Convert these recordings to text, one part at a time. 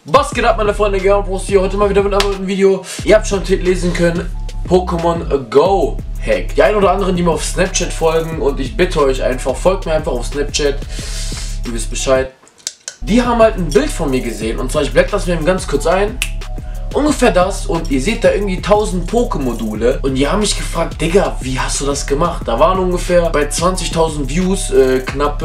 Was geht ab, meine Freunde? Gerhard Prost hier, heute mal wieder mit einem neuen Video. Ihr habt schon den Titel lesen können, Pokémon Go Hack. Die ein oder anderen, die mir auf Snapchat folgen, und ich bitte euch einfach, folgt mir einfach auf Snapchat, ihr wisst Bescheid. Die haben halt ein Bild von mir gesehen, und zwar, ich blende das mir ganz kurz ein. Ungefähr das, und ihr seht da irgendwie 1000 Pokémon-Module, und die haben mich gefragt, Digga, wie hast du das gemacht? Da waren ungefähr bei 20.000 Views knapp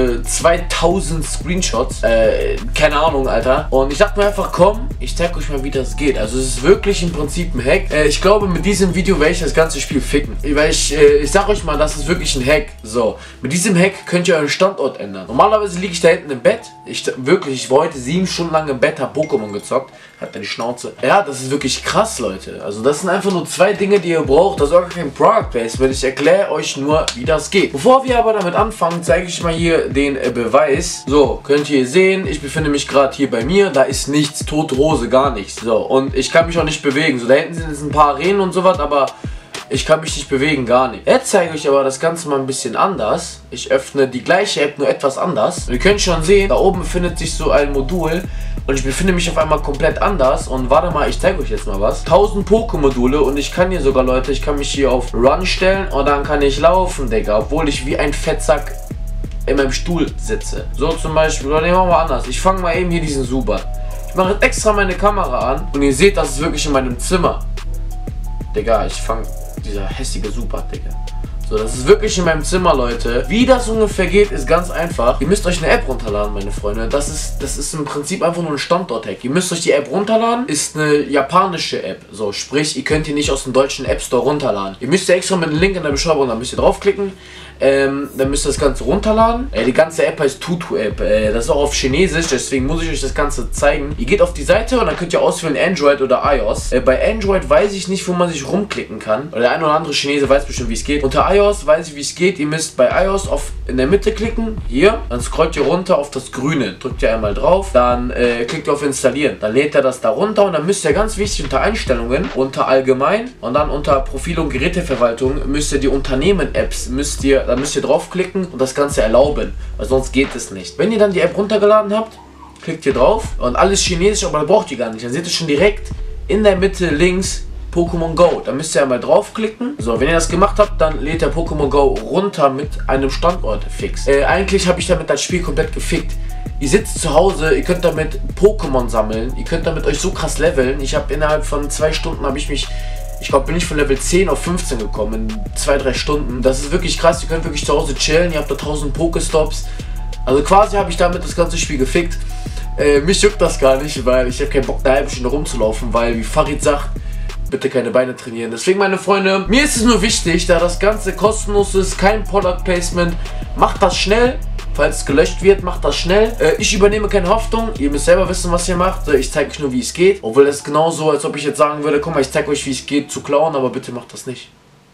2000 Screenshots, keine Ahnung, Alter. Und ich dachte mir einfach, komm, ich zeig euch mal, wie das geht. Also es ist wirklich im Prinzip ein Hack. Ich glaube, mit diesem Video werde ich das ganze Spiel ficken. Weil ich sag euch mal, das ist wirklich ein Hack. So, mit diesem Hack könnt ihr euren Standort ändern. Normalerweise liege ich da hinten im Bett. Ich war heute 7 Stunden lang im Bett, hab Pokémon gezockt. Hat deine Schnauze. Ja, das ist wirklich krass, Leute. Also das sind einfach nur 2 Dinge, die ihr braucht. Das ist auch kein Product Placement. Ich erkläre euch nur, wie das geht. Bevor wir aber damit anfangen, zeige ich mal hier den Beweis. So, könnt ihr sehen, ich befinde mich gerade hier bei mir. Da ist nichts, tote Hose, gar nichts. So, und ich kann mich auch nicht bewegen. So, da hinten sind jetzt ein paar Arenen und sowas, aber ich kann mich nicht bewegen, gar nicht. Jetzt zeige ich aber das Ganze mal ein bisschen anders. Ich öffne die gleiche App, nur etwas anders. Und ihr könnt schon sehen, da oben befindet sich so ein Modul. Und ich befinde mich auf einmal komplett anders. Und warte mal, ich zeige euch jetzt mal was. 1000 Pokémon-Module, und ich kann hier sogar, Leute, ich kann mich hier auf Run stellen und dann kann ich laufen, Digga. Obwohl ich wie ein Fettsack in meinem Stuhl sitze. So zum Beispiel, oder nehmen wir mal anders. Ich fange mal eben hier diesen Super. Ich mache jetzt extra meine Kamera an und ihr seht, das ist wirklich in meinem Zimmer. Digga, ich fange dieser hässliche Super, Digga. So, das ist wirklich in meinem Zimmer, Leute. Wie das ungefähr geht, ist ganz einfach. Ihr müsst euch eine App runterladen, meine Freunde. Das ist im Prinzip einfach nur ein Standort-Hack. Ihr müsst euch die App runterladen. Ist eine japanische App. So, sprich, ihr könnt die nicht aus dem deutschen App Store runterladen. Ihr müsst ja extra mit einem Link in der Beschreibung, dann müsst ihr draufklicken. Dann müsst ihr das Ganze runterladen. Die ganze App heißt Tutu-App. Das ist auch auf Chinesisch, deswegen muss ich euch das Ganze zeigen. Ihr geht auf die Seite und dann könnt ihr auswählen Android oder iOS. Bei Android weiß ich nicht, wo man sich rumklicken kann. Oder der ein oder andere Chinese weiß bestimmt, wie es geht. Unter iOS weiß ich, wie es geht. Ihr müsst bei iOS in der Mitte klicken. Hier. Dann scrollt ihr runter auf das Grüne. Drückt ihr einmal drauf. Dann klickt ihr auf Installieren. Dann lädt er das da runter. Und dann müsst ihr ganz wichtig unter Einstellungen, unter Allgemein und dann unter Profil- und Geräteverwaltung müsst ihr die Unternehmen-Apps, da müsst ihr draufklicken und das Ganze erlauben, weil sonst geht es nicht. Wenn ihr dann die App runtergeladen habt, klickt ihr drauf und alles Chinesisch, aber da braucht ihr gar nicht. Dann seht ihr schon direkt in der Mitte links Pokémon Go. Da müsst ihr einmal draufklicken. So, wenn ihr das gemacht habt, dann lädt der Pokémon Go runter mit einem Standort fix. Eigentlich habe ich damit das Spiel komplett gefickt. Ihr sitzt zu Hause, ihr könnt damit Pokémon sammeln, ihr könnt damit euch so krass leveln. Ich habe innerhalb von 2 Stunden ich glaube, bin ich von Level 10 auf 15 gekommen in 2-3 Stunden. Das ist wirklich krass. Ihr könnt wirklich zu Hause chillen. Ihr habt da 1000 Pokestops. Also quasi habe ich damit das ganze Spiel gefickt. Mich juckt das gar nicht, weil ich habe keinen Bock, da halbe Stunde rumzulaufen, weil, wie Farid sagt, bitte keine Beine trainieren. Deswegen, meine Freunde, mir ist es nur wichtig, da das Ganze kostenlos ist, kein Product Placement, macht das schnell. Falls es gelöscht wird, macht das schnell. Ich übernehme keine Haftung. Ihr müsst selber wissen, was ihr macht. Ich zeige euch nur, wie es geht. Obwohl es genauso, als ob ich jetzt sagen würde, komm mal, ich zeige euch, wie es geht, zu klauen. Aber bitte macht das nicht.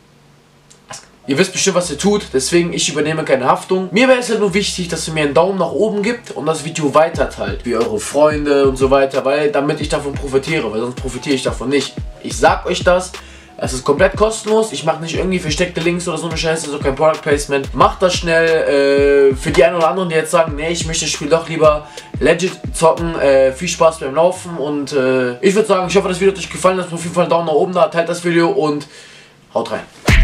Ihr wisst bestimmt, was ihr tut. Deswegen, ich übernehme keine Haftung. Mir wäre es ja nur wichtig, dass ihr mir einen Daumen nach oben gibt und das Video weiterteilt. Wie eure Freunde und so weiter. Damit ich davon profitiere. Weil sonst profitiere ich davon nicht. Ich sag euch das. Es ist komplett kostenlos, ich mache nicht irgendwie versteckte Links oder so eine Scheiße, so kein Product Placement. Macht das schnell, für die einen oder anderen, die jetzt sagen, nee, ich möchte das Spiel doch lieber legit zocken. Viel Spaß beim Laufen und ich würde sagen, ich hoffe, das Video hat euch gefallen, lasst mir auf jeden Fall einen Daumen nach oben da, teilt das Video und haut rein.